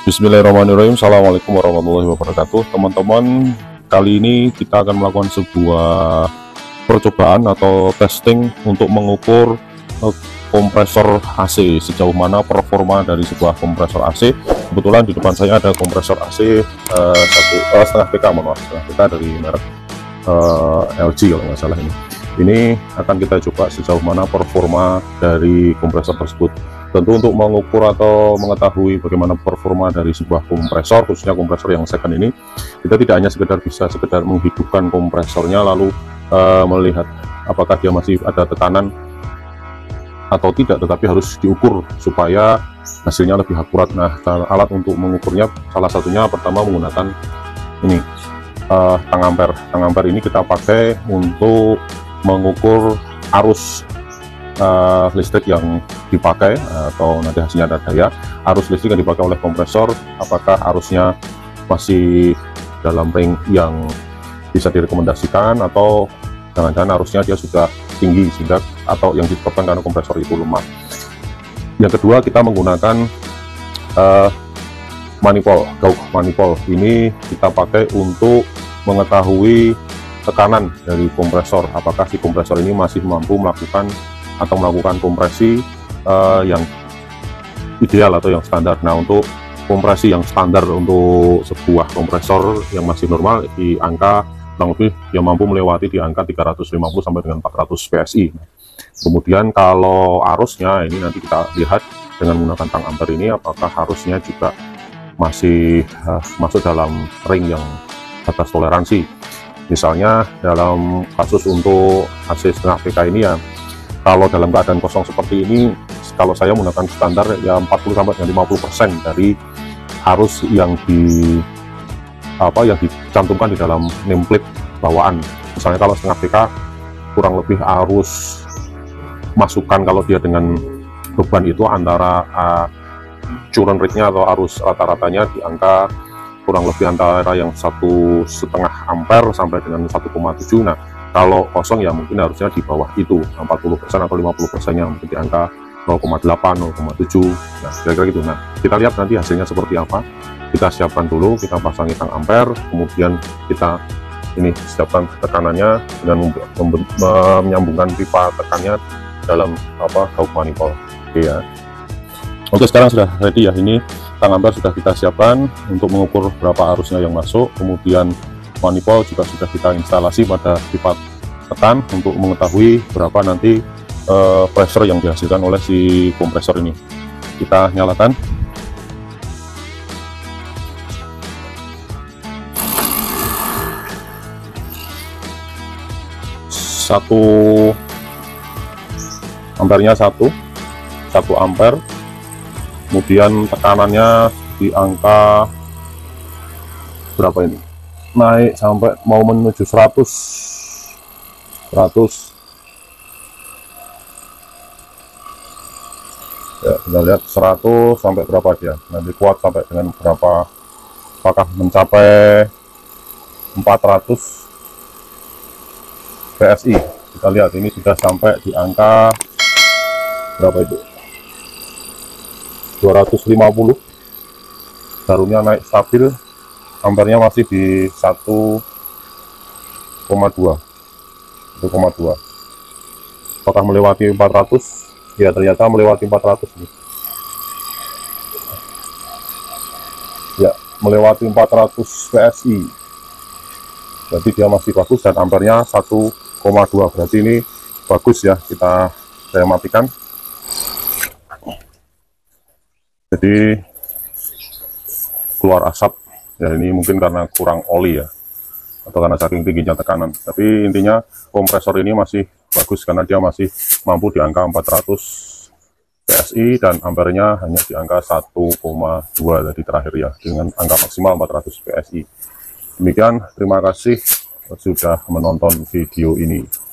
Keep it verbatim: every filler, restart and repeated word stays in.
Bismillahirrahmanirrahim. Assalamualaikum warahmatullahi wabarakatuh. Teman-teman, kali ini kita akan melakukan sebuah percobaan atau testing untuk mengukur uh, kompresor A C, sejauh mana performa dari sebuah kompresor A C. Kebetulan di depan saya ada kompresor A C uh, satu uh, setengah P K, mohon maaf, setengah P K dari merek uh, L G kalau nggak salah ini. Ini akan kita coba sejauh mana performa dari kompresor tersebut. Tentu untuk mengukur atau mengetahui bagaimana performa dari sebuah kompresor, khususnya kompresor yang second ini, kita tidak hanya sekedar bisa sekedar menghidupkan kompresornya lalu uh, melihat apakah dia masih ada tekanan atau tidak, tetapi harus diukur supaya hasilnya lebih akurat. Nah, alat untuk mengukurnya salah satunya pertama menggunakan ini uh, tang ampere. Tang ampere ini kita pakai untuk mengukur arus Uh, listrik yang dipakai atau nanti hasilnya ada daya arus listrik yang dipakai oleh kompresor, apakah arusnya masih dalam ring yang bisa direkomendasikan atau jangan-jangan arusnya dia sudah tinggi sehingga atau yang disebabkan karena kompresor itu lemah. Yang kedua, kita menggunakan uh, manifold, gauge manifold. Ini kita pakai untuk mengetahui tekanan dari kompresor, apakah si kompresor ini masih mampu melakukan atau melakukan kompresi uh, yang ideal atau yang standar. Nah, untuk kompresi yang standar untuk sebuah kompresor yang masih normal di angka kurang lebih yang mampu melewati di angka tiga ratus lima puluh sampai dengan empat ratus P S I. Kemudian kalau arusnya ini nanti kita lihat dengan menggunakan tang ampere ini apakah arusnya juga masih uh, masuk dalam ring yang batas toleransi. Misalnya dalam kasus untuk A C setengah P K ini ya, kalau dalam keadaan kosong seperti ini, kalau saya menggunakan standar ya empat puluh sampai dengan lima puluh persen dari arus yang di apa yang dicantumkan di dalam nameplate bawaan. Misalnya kalau setengah P K kurang lebih arus masukan kalau dia dengan beban itu antara uh, current rate-nya atau arus rata-ratanya di angka kurang lebih antara yang satu setengah ampere sampai dengan satu koma tujuh. Nah, kalau kosong ya mungkin harusnya di bawah itu empat puluh persen atau lima puluh persen nya mungkin di angka nol koma delapan, nol koma tujuh. Nah, kira-kira gitu. Nah, kita lihat nanti hasilnya seperti apa. Kita siapkan dulu, kita pasangi tang ampere, kemudian kita ini siapkan tekanannya dengan menyambungkan pipa tekannya dalam apa gauge manifold. Oke ya. Oke, sekarang sudah ready ya. Ini tang ampere sudah kita siapkan untuk mengukur berapa arusnya yang masuk, kemudian manifold juga sudah kita instalasi pada pipa tekan untuk mengetahui berapa nanti uh, pressure yang dihasilkan oleh si kompresor ini. Kita nyalakan. Satu ampernya satu, satu ampere. Kemudian tekanannya di angka berapa ini? Naik sampai mau menuju seratus seratus ya, kita lihat seratus sampai berapa dia nanti kuat sampai dengan berapa, apakah mencapai empat ratus P S I. Kita lihat ini sudah sampai di angka berapa itu, dua ratus lima puluh. Jarumnya naik stabil, ampernya masih di satu koma dua, satu koma dua. Apakah melewati empat ratus? Ya, ternyata melewati empat ratus nih. Ya, melewati empat ratus P S I. Berarti dia masih bagus dan ampernya satu koma dua. Berarti ini bagus ya. Kita saya matikan. Jadi keluar asap. Ya, ini mungkin karena kurang oli ya, atau karena saking tingginya tekanan. Tapi intinya kompresor ini masih bagus karena dia masih mampu di angka empat ratus P S I dan ampernya hanya di angka satu koma dua tadi terakhir ya, dengan angka maksimal empat ratus P S I. Demikian, terima kasih sudah menonton video ini.